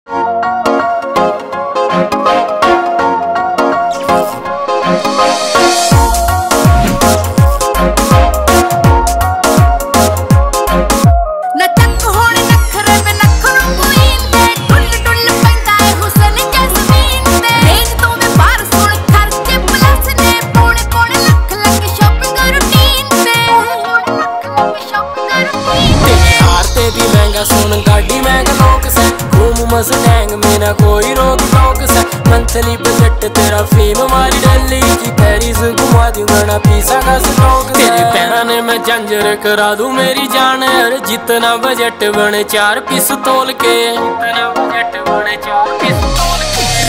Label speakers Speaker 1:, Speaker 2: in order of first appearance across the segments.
Speaker 1: सुन गाड़ी महंगा लोक से घूम मस्टैंग मेरा कोई रोक टोक से मंथली बजट तेरा फेम मारी दिल्ली की पेरिस घुमा दूंगा ना पीसा का स्टॉक तेरे पैरा ने मैं जंजर करा दूं मेरी जान यार जितना बजट बने 4 पिस्तौल के जितना बजट बने 4 पिस्तौल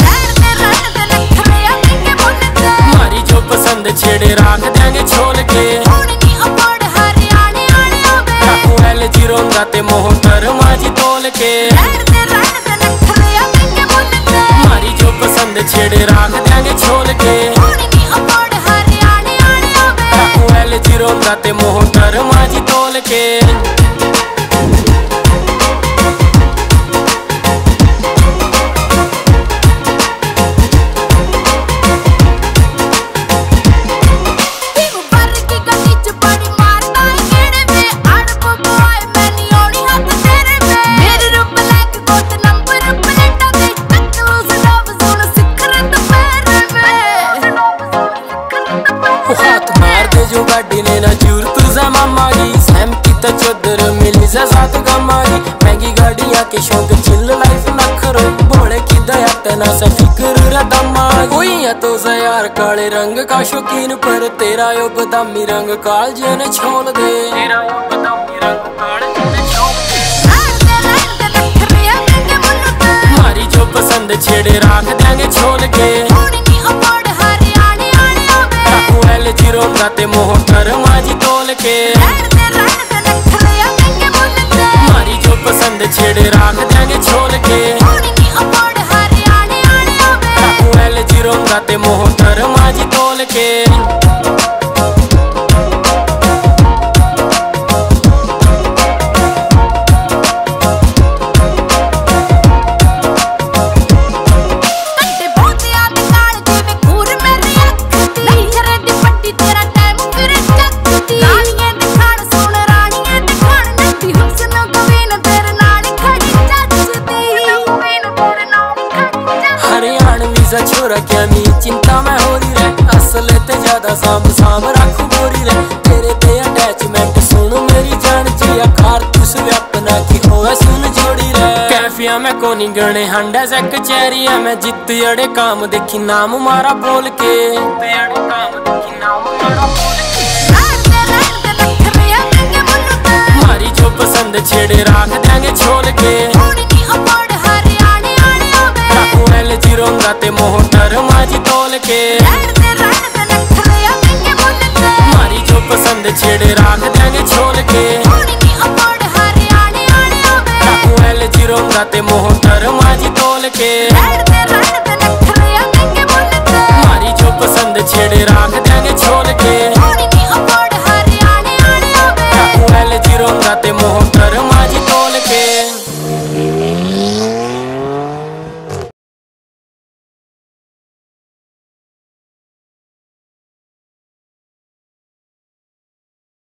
Speaker 1: के मारी जो पसंद छेड़े राख देंगे छोल के रोंगा ते मोहतर माजी तोल के मारी जो पसंद छेड़े राख देंगे छोल के रोंगा ते मोहतर माजी तोल के जो गाड़ी ने ना जूर तुझा मामा की सैम की तो चौधर मिली से साथ गमागी महंगी गाड़ियां के शौक चिल लाइफ न करो भोले की दया तना सा फिक्र रदमागी कोई है तो यार काले रंग का शौकीन पर तेरा यो बदामी रंग काल जन छोड़ दे तेरा यो बदामी रंग काल जन छोड़ दे मारी जो पसंद छेड़े राख देंगे छोल के रोंगा ते मोहतर माजी तोल के मारी जो पसंद छेड़े राख देंगे छोल के रोंगा ते मोहतर माजी तोल के छोरा क्या नी चिंता में हो रही रे असल ते ज्यादा साम साम रख गोरी रे तेरे ते अटैचमेंट सुन मेरी जान जिया खार तुस अपना की होवे सुन जोड़ी रे कैफिया में कोनी गणे हंडा से कचहरिया में जित अड़े काम देखी नाम मारा बोल के काम देखी नाम मारा बोल के मारी जो पसंद छेड़े राख देंगे छोल के रोंगा ते मोहतर माजी तोल के मारी जो पसंद छेड़े राख देंगे छोल के रोंगा ते मोहतर माजी तोल के मारी जो पसंद छेड़े राख देंगे छोल के